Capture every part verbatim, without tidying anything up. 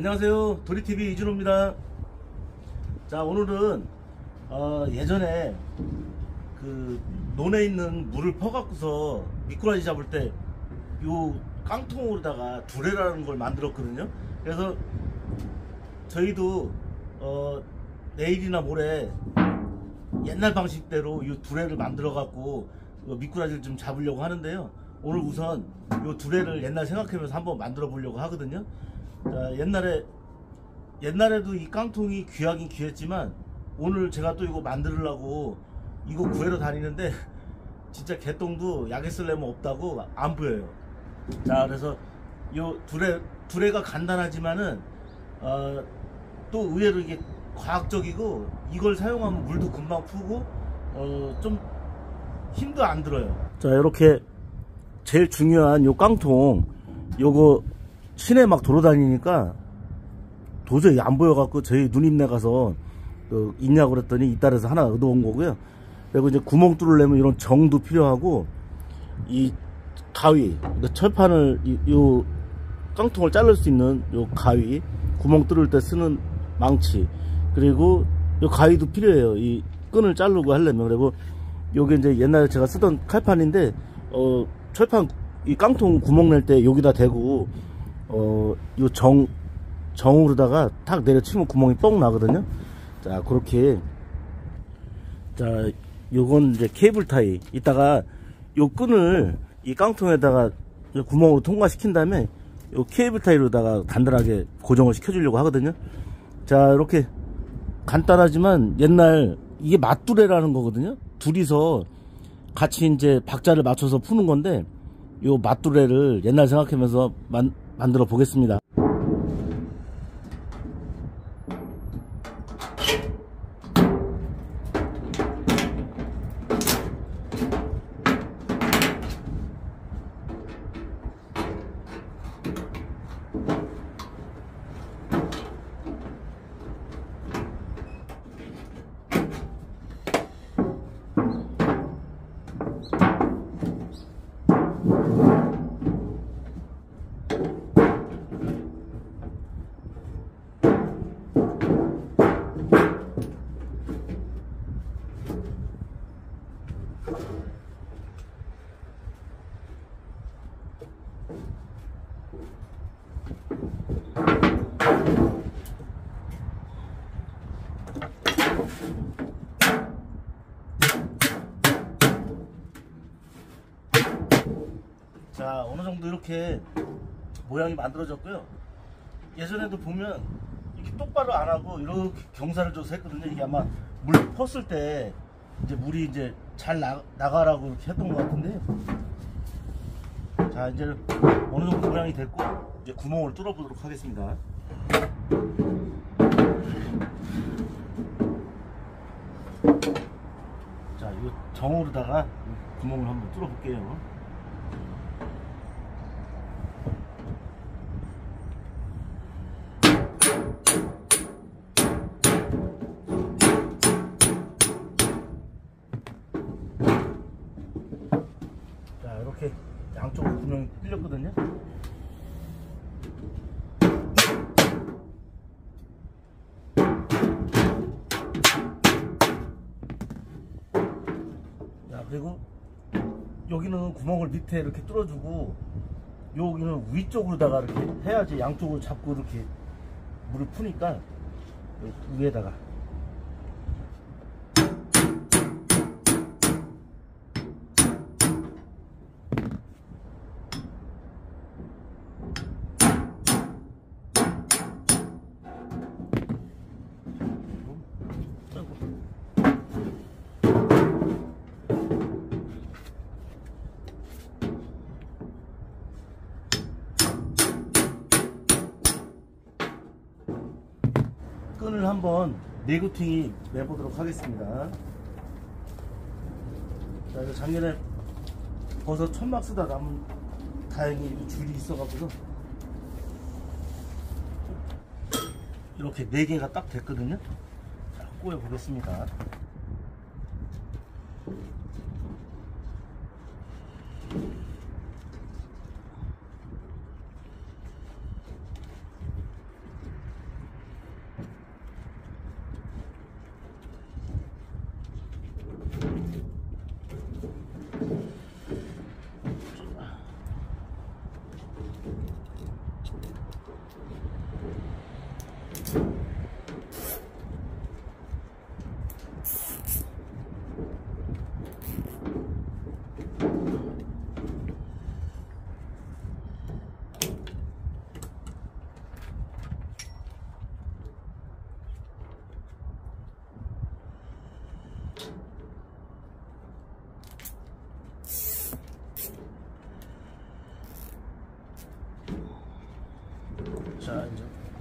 안녕하세요, 도리티비 이준호입니다. 자, 오늘은 어, 예전에 그 논에 있는 물을 퍼갖고서 미꾸라지 잡을 때 요 깡통으로다가 두레라는 걸 만들었거든요. 그래서 저희도 어, 내일이나 모레 옛날 방식대로 이 두레를 만들어 갖고 미꾸라지를 좀 잡으려고 하는데요. 오늘 우선 이 두레를 옛날 생각하면서 한번 만들어 보려고 하거든요. 자, 옛날에 옛날에도 이 깡통이 귀하긴 귀했지만 오늘 제가 또 이거 만들려고 이거 구해러 다니는데 진짜 개똥도 약에 쓸려면 없다고 안 보여요. 자, 그래서 요 두레 두레가 간단하지만은 어, 또 의외로 이게 과학적이고 이걸 사용하면 물도 금방 푸고 어, 좀 힘도 안 들어요. 자, 이렇게 제일 중요한 요 깡통 요거 시내 막 돌아다니니까 도저히 안 보여갖고 저희 누님네 가서 그 있냐고 그랬더니 이따라서 하나 얻어온 거고요. 그리고 이제 구멍 뚫으려면 이런 정도 필요하고 이 가위, 그러니까 철판을 이, 요 깡통을 자를 수 있는 요 가위, 구멍 뚫을 때 쓰는 망치, 그리고 요 가위도 필요해요. 이 끈을 자르고 하려면. 그리고 요게 이제 옛날에 제가 쓰던 칼판인데 어 철판 이 깡통 구멍 낼 때 여기다 대고 어 요 정 정으로다가 탁 내려치면 구멍이 뻥 나거든요. 자, 그렇게. 자, 요건 이제 케이블 타이. 이따가 요 끈을 이 깡통에다가 구멍으로 통과시킨 다음에 요 케이블 타이로다가 단단하게 고정을 시켜주려고 하거든요. 자, 이렇게 간단하지만 옛날 이게 맞두레라는 거거든요. 둘이서 같이 이제 박자를 맞춰서 푸는 건데 요 맞두레를 옛날 생각하면서 만, 만들어 보겠습니다. 자, 어느 정도 이렇게 모양이 만들어졌고요. 예전에도 보면 이렇게 똑바로 안 하고 이렇게 경사를 줘서 했거든요. 이게 아마 물 펐을 때 이제 물이 이제 잘 나, 나가라고 이렇게 했던 것 같은데. 자, 이제 어느 정도 모양이 됐고 이제 구멍을 뚫어 보도록 하겠습니다. 자, 이 정으로다가 구멍을 한번 뚫어 볼게요. 자, 이렇게 양쪽으로 구멍이 뚫렸거든요. 자, 그리고 여기는 구멍을 밑에 이렇게 뚫어주고 여기는 위쪽으로다가 이렇게 해야지 양쪽을 잡고 이렇게 물을 푸니까 위에다가. 끈을 한번 네구팅이 매보도록 하겠습니다. 자, 이거 작년에 버섯 천막 쓰다 남은 다행히 줄이 있어가지고 이렇게 네 개가 딱 됐거든요. 자, 꼬여 보겠습니다.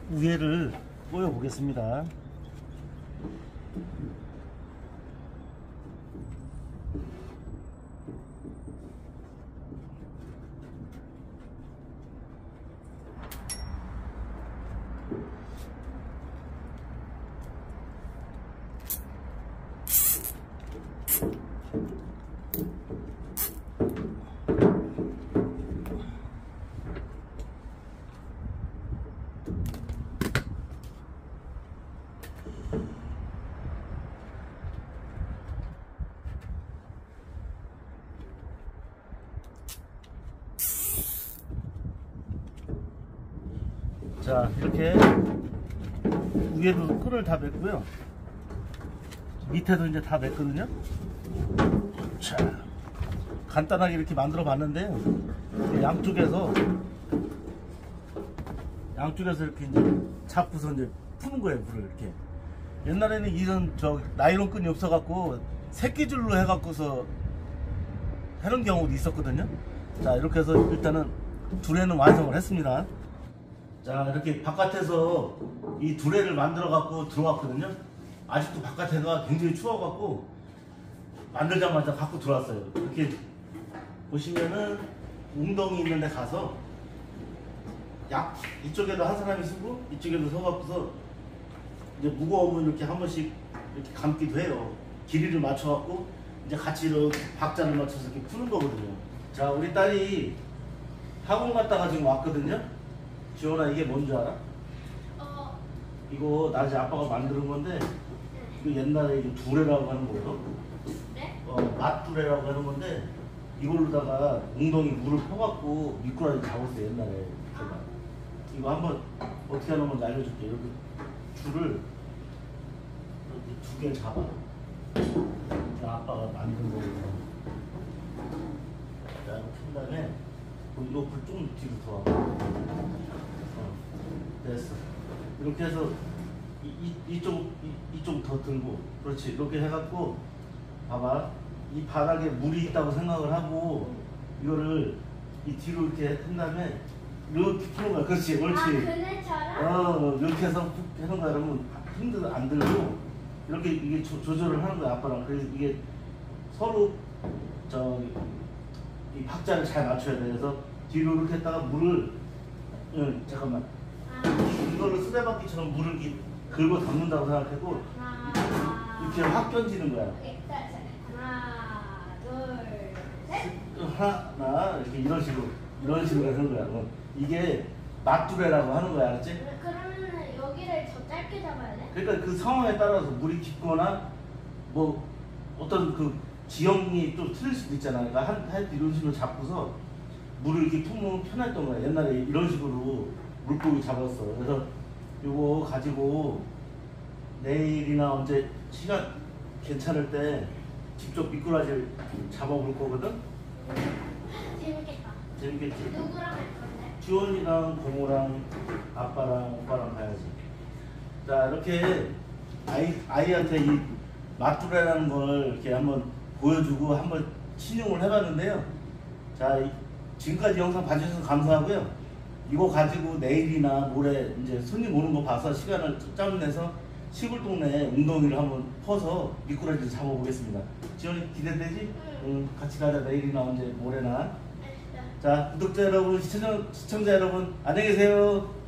위에를 꼬여 보겠습니다. 자, 이렇게 위에도 끈을 다 맸고요. 밑에도 이제 다 맸거든요. 자, 간단하게 이렇게 만들어 봤는데요. 양쪽에서 양쪽에서 이렇게 이제 잡고서 이제 푸는 거예요, 물을 이렇게. 옛날에는 이런 저 나일론 끈이 없어갖고 새끼줄로 해갖고서 하는 경우도 있었거든요. 자, 이렇게 해서 일단은 두레는 완성을 했습니다. 자, 이렇게 바깥에서 이 두레를 만들어 갖고 들어왔거든요. 아직도 바깥에가 굉장히 추워 갖고 만들자마자 갖고 들어왔어요. 이렇게 보시면은 웅덩이 있는 데 가서 약 이쪽에도 한 사람이 쓰고 이쪽에도 서 갖고서 이제 무거우면 이렇게 한 번씩 이렇게 감기도 해요. 길이를 맞춰 갖고 이제 같이 이렇게 박자를 맞춰서 이렇게 푸는 거거든요. 자, 우리 딸이 학원 갔다가 지금 왔거든요. 지원아, 이게 뭔지 알아? 어. 이거 낮에 아빠가 만드는 건데, 이거 옛날에 이거 두레라고 하는 거예요. 네? 어, 맛두레라고 하는 건데, 이걸로다가 웅덩이 물을 퍼갖고 미꾸라지 잡았어요, 옛날에. 제가. 이거 한번 어떻게 하는 건지 알려줄게. 이렇게 줄을 이렇게 두 개를 잡아. 자, 아빠가 만든 거예요. 자, 이렇게 한 다음에, 이거 불 좀 뒤로 더 하고. 됐어. 이렇게 해서 이, 이, 이쪽 이, 이쪽 더 들고, 그렇지. 이렇게 해갖고 봐봐. 이 바닥에 물이 있다고 생각을 하고 이거를 이 뒤로 이렇게 한 다음에 이렇게 푸는 거야. 그렇지, 옳지. 아, 그네처럼? 어, 이렇게 해서 하는 거야. 그러면 힘들 안 들고 이렇게 이게 조, 조절을 하는 거야, 아빠랑. 그래서 이게 서로 저기 이 박자를 잘 맞춰야 돼. 그래서 뒤로 이렇게 했다가 물을, 응, 잠깐만. 이걸로 수레바퀴처럼 물을 이렇게 긁어 담는다고 생각하고 하나, 이렇게 확 던지는 거야. 하나, 둘, 셋. 하나, 이렇게 이런 식으로 이런 식으로 하는 거야. 어. 이게 맞두레라고 하는 거야, 알았지? 그러면 여기를 더 짧게 잡아야 돼? 그러니까 그 상황에 따라서 물이 깊거나 뭐 어떤 그 지형이 좀 틀릴 수도 있잖아. 그러니까 한, 한 이런 식으로 잡고서 물을 이렇게 품으면 편했던 거야. 옛날에 이런 식으로 물고기 잡았어. 그래서 이거 가지고 내일이나 언제 시간 괜찮을 때 직접 미꾸라지를 잡아볼 거거든? 재밌겠다. 재밌겠지? 누구랑 할 건데? 지원이랑 고모랑 아빠랑 오빠랑 가야지. 자, 이렇게 아이, 아이한테 이 맛두레라는 걸 이렇게 한번 보여주고 한번 신용을 해봤는데요. 자, 이, 지금까지 영상 봐주셔서 감사하고요. 이거 가지고 내일이나 모레 이제 손님 오는 거 봐서 시간을 짬내서 시골 동네에 웅덩이를 한번 퍼서 미꾸라지를 잡아보겠습니다. 지원이 기대되지? 응. 응, 같이 가자. 내일이나 언제 모레나. 알겠다. 자, 구독자 여러분, 시청자, 시청자 여러분, 안녕히 계세요.